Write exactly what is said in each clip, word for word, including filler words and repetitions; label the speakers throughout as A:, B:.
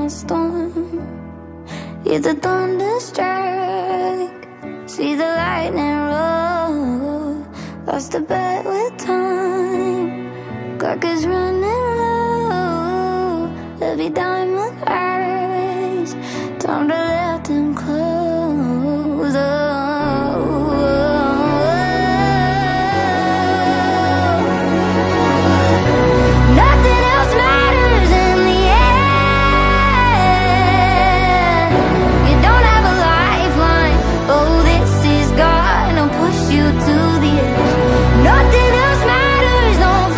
A: my storm. Hear the thunder strike, see the lightning roll. Lost a bet with time, clock is running low. Every diamond eyes, time to let them close. Oh, nothing else matters in the end. You don't have a lifeline. Oh, this is gonna push you to the edge. Nothing else matters, don't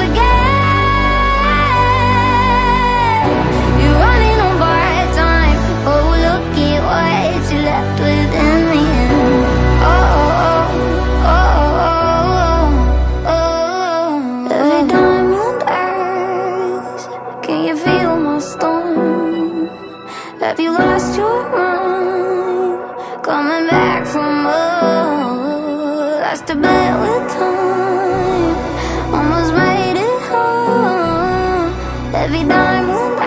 A: forget. You're running on borrowed time. Oh, look at what you left with in the end. Oh, oh, oh, oh, oh. Every diamond eyes, can you feel my storm? Have you lost your mind? Coming back from more. Lost a bet with time, almost made it home. Every diamond